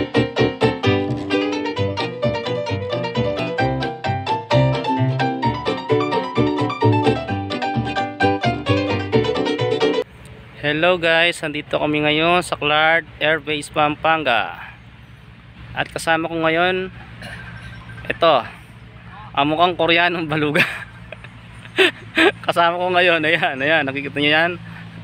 Hello guys, nandito kami ngayon sa Clark Air Base, Pampanga. At kasama ko ngayon ito, mukhang Koreanong baluga. Kasama ko ngayon, ayan, nakikita niyo yan.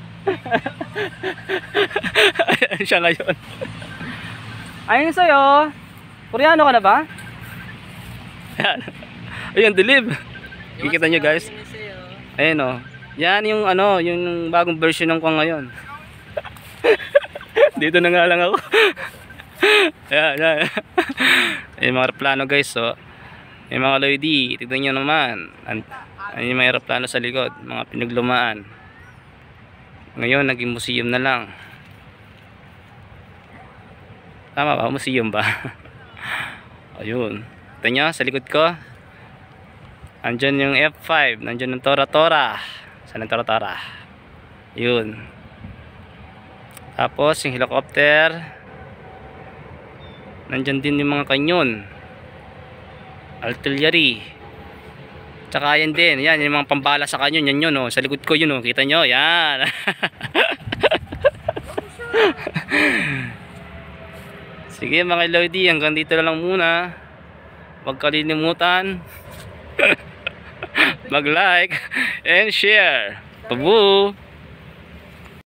Ayan siya ngayon. Ayun sa'yo, Koreano ka na ba? Ayan, ayan, dilib. Kikita niyo guys. Ayan o. Yan yung yung bagong version ng kong ngayon. Dito na nga lang ako. Ayan. Yung mga aeroplano guys, so. Yung mga Lloydie, tignan nyo naman. Yung mga aeroplano sa likod, mga pinaglumaan. Ngayon, naging museum na lang. Tama ba? Museum ba? Ayun. Tignan nyo, sa likod ko. Andyan yung F5, nandyan yung Tora-Tora. Saan ang Tora-Tora? Yun. Tapos yung helicopter. Nandyan din yung mga kanyon. Artillery. Tsaka yan din. Yan, yung mga pambala sa kanyon. Yan yun, oh. Sa likod ko yun, oh. Kita nyo? Yan. Sige mga Lloydie, hanggang dito na lang muna. Huwag kalilimutan mag-like and share. Pabu!